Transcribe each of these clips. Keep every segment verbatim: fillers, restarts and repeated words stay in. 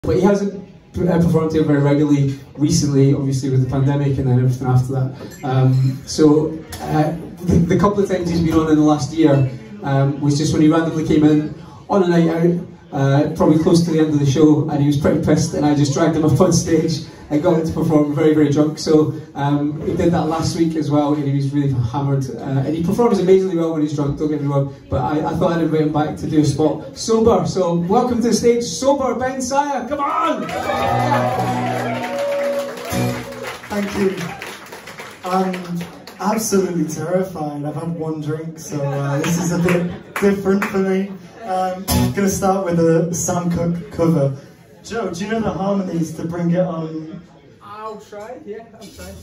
But he hasn't performed here very regularly recently, obviously with the pandemic and then everything after that. Um, so uh, the, the couple of times he's been on in the last year um, was just when he randomly came in on a night out, uh, probably close to the end of the show, and he was pretty pissed, and I just dragged him up on stage and got him to perform very, very drunk. So um, he did that last week as well, and he was really hammered. Uh, and he performs amazingly well when he's drunk, don't get me wrong, but I, I thought I'd invite him back to do a spot sober. So welcome to the stage, sober Ben Saier, come on! Thank you. I'm absolutely terrified. I've had one drink, so uh, this is a bit different for me. Um, I'm going to start with a Sam Cooke cover. Joe, do you know the harmonies to bring it on? I'll try, yeah, I'll try.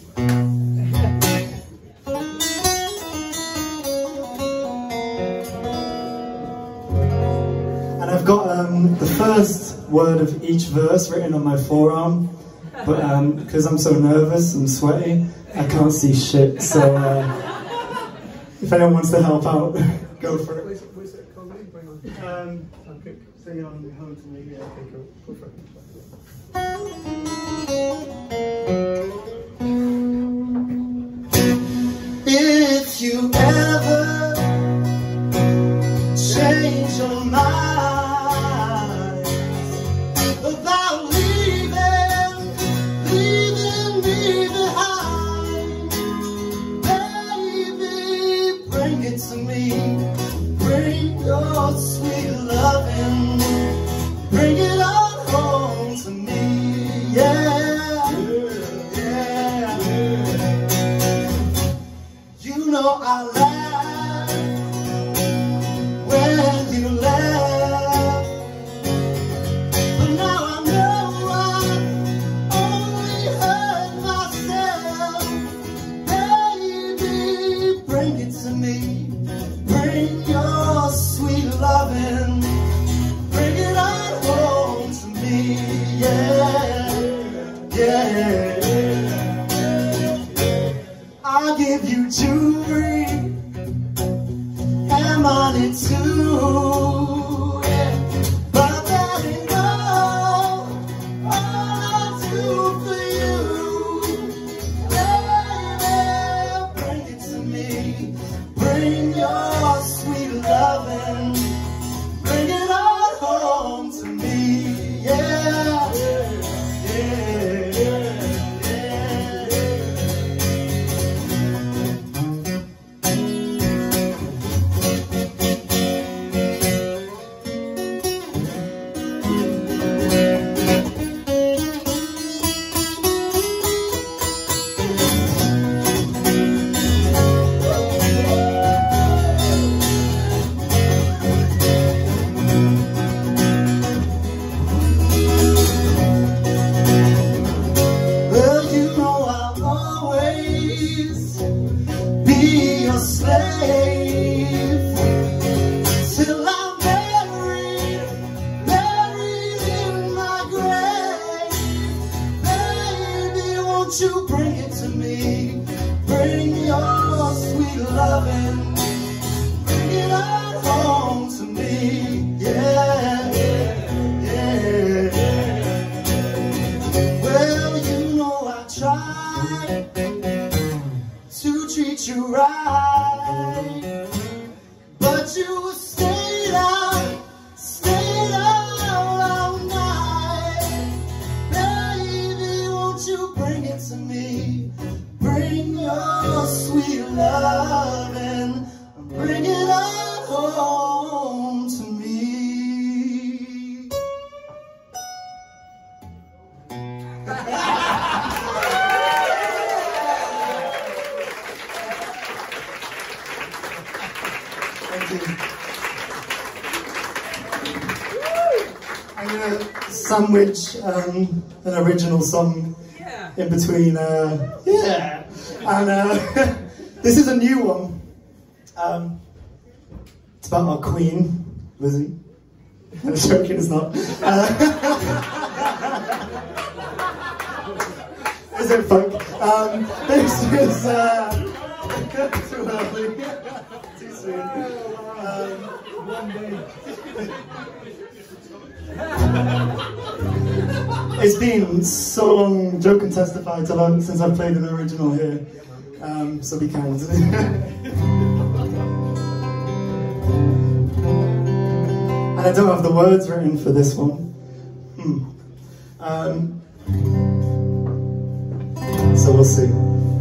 And I've got um, the first word of each verse written on my forearm, but because um, I'm so nervous and sweaty, I can't see shit, so uh, if anyone wants to help out, go for it. What's it called? Bring on. Um, okay, sing on home to me, yeah, okay, cool. Go for it. If you ever change your mind about leaving, leaving me behind, baby, bring it to me. Bring your sweet loving, bring it on home to me, yeah, yeah, yeah. You know I laugh when you laugh, but now I know I only hurt myself. Baby, bring it to me. Bring your sweet loving, bring it on home to me, yeah, yeah. I'll give you jewelry and money too, yeah. But that ain't all, all I'll do for you, baby, bring it to me. Bring your sweet loving, bring it on home to me, yeah, yeah, yeah, yeah. You bring it to me, bring your sweet loving, bring it on home to me, yeah, yeah, yeah. Well, you know I try to treat you right, but you stayed out, stayed out all night. Baby, won't you bring it to me? Bring your sweet loving, bring it on home to me. Thank you. I'm gonna sandwich um, an original song in between, uh, yeah, and uh, this is a new one. Um, it's about our queen, Lizzie. I'm joking, it's not. Uh, is it funk? Um, this is uh, too early, too soon. Um, one day. it's been so long, Joe can testify, till I, since I've played an original here, um, so be kind. And I don't have the words written for this one. Hmm. Um, so we'll see.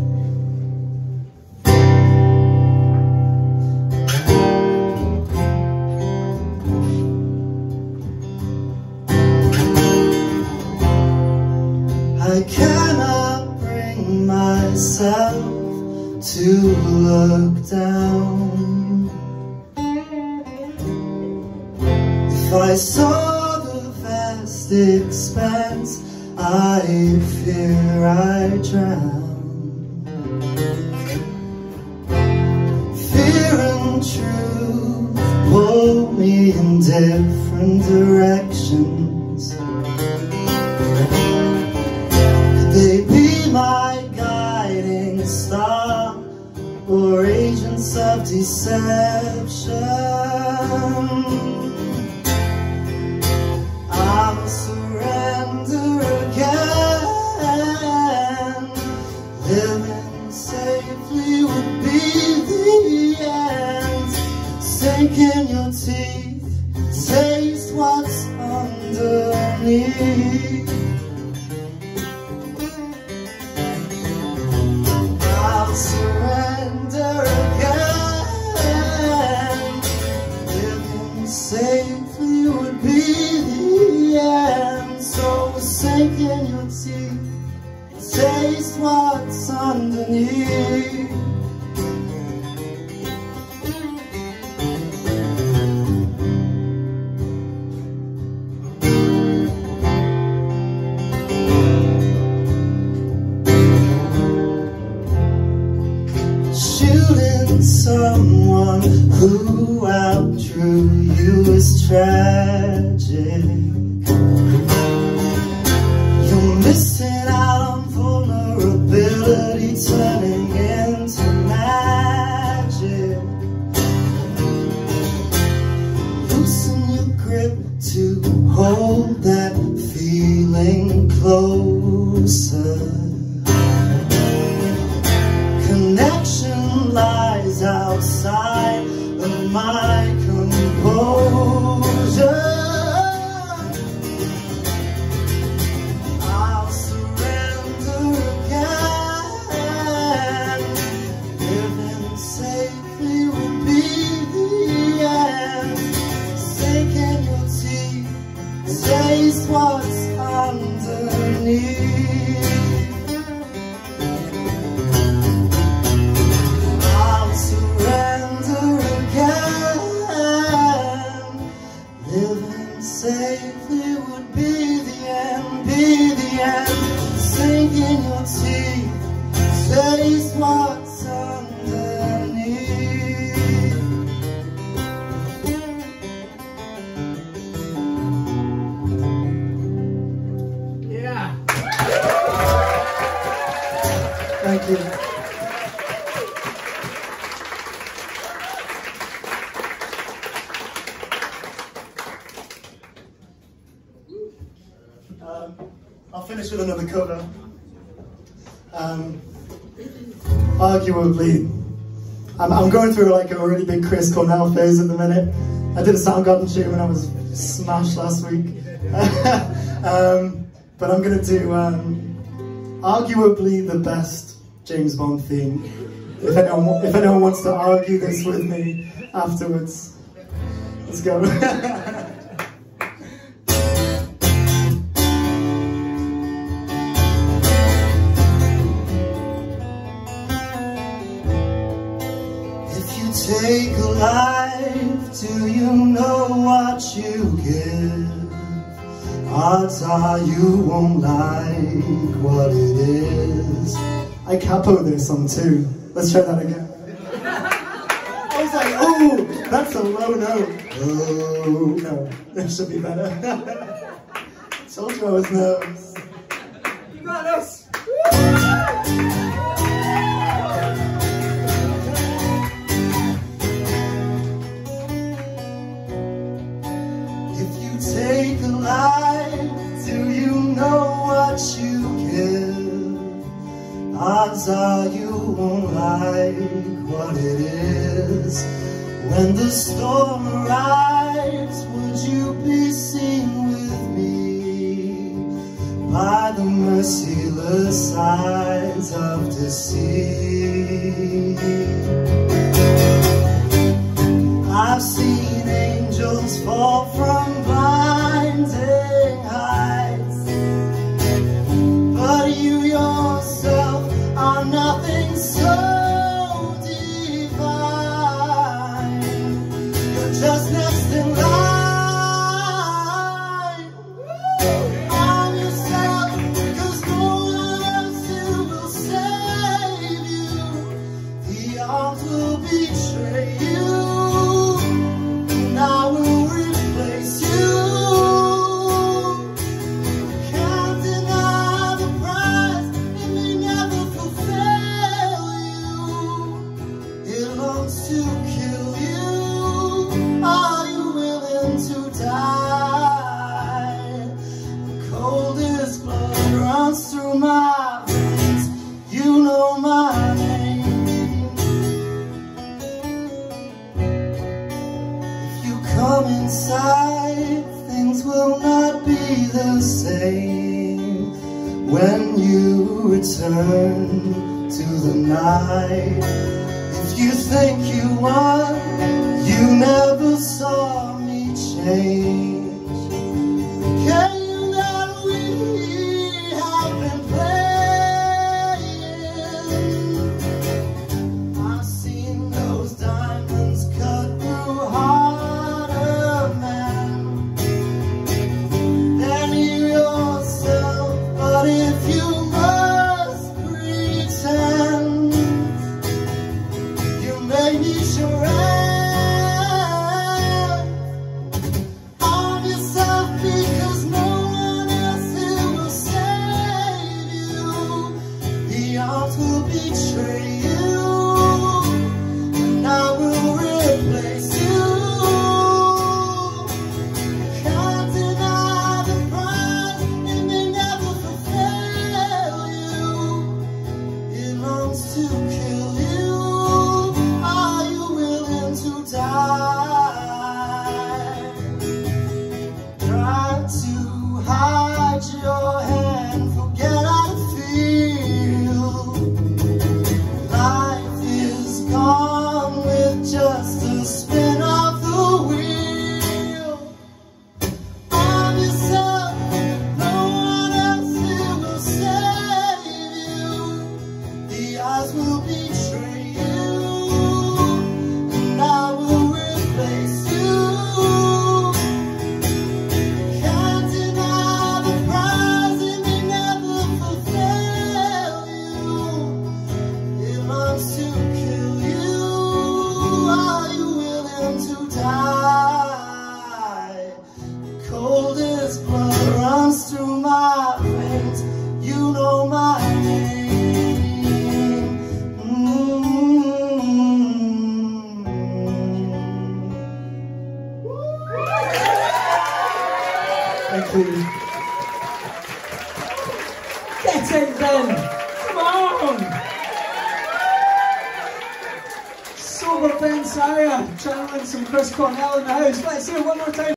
I cannot bring myself to look down. If I saw the vast expanse, I fear I drown. Fear and truth pull me in different directions. Could they be my guiding star, or agents of deception? I'll surrender again. Living safely would be the end. Sink in your teeth, taste what's underneath. I'll surrender again. Living safely would be the end. So sink in your teeth, taste what's underneath. Shooting someone who outdrew you is tragic. You're missing out on vulnerability, turning into magic. Loosen your grip to hold that feeling closer. Connection lies outside of my composure. I'll surrender again. Living safely will be the end. Sink in your teeth, taste what's underneath. Safely would be the end, be the end. Sink in your teeth, taste what's underneath. Yeah. Thank you. Um, I'll finish with another cover. Um, arguably, I'm, I'm going through like a really big Chris Cornell phase at the minute. I did a Soundgarden tune when I was smashed last week. um, but I'm going to do um, arguably the best James Bond theme. If anyone, if anyone wants to argue this with me afterwards, let's go. Take a life, do you know what you give? Odds are you won't like what it is. I capo this on two. Let's try that again. I was like, oh, that's a low note. Oh, no, that should be better. Told you I was nervous. You got us. Take a life, do you know Odds are you won't like what it is. When the storm arrives, would you be seen with me by the merciless eyes of deceit? I've seen angels fall from blinding heights, but you yourself are nothing so divine. You're just next in line. I'm yourself, 'cause no one else here will save you. The arms will betray you, and I will replace you. Can't deny the prize, it may never fulfill you. It longs to kill you. Are you willing to die? The coldest blood runs through my veins. You know my name. If you come inside, things will not be the same. When you return to the night, if you think you won, you never saw me change. The game that we have been playing, I've seen those diamonds cut through heart of man. Then you yourself, but if you must pretend, you may meet your end. Arm yourself, because no one else here will save you. The odds will betray you, and I will replace you. Can't deny the prize, it may never fulfill you. It longs to kill you. Are you willing to die? Try to hide your hand, forget how to feel. Life is gone with just a spin of the wheel. Arm yourself, no one else here will save you. The eyes will betray you, and I will replace you. Can't deny the prize, it may never fulfill you. It longs to kill you. Are you willing to die? The coldest blood runs through my veins. You know my name. Mm-hmm. Thank you. Get it then! Come on! Sober Ben Sire channeling some Chris Cornell in the house. Let's hear it one more time.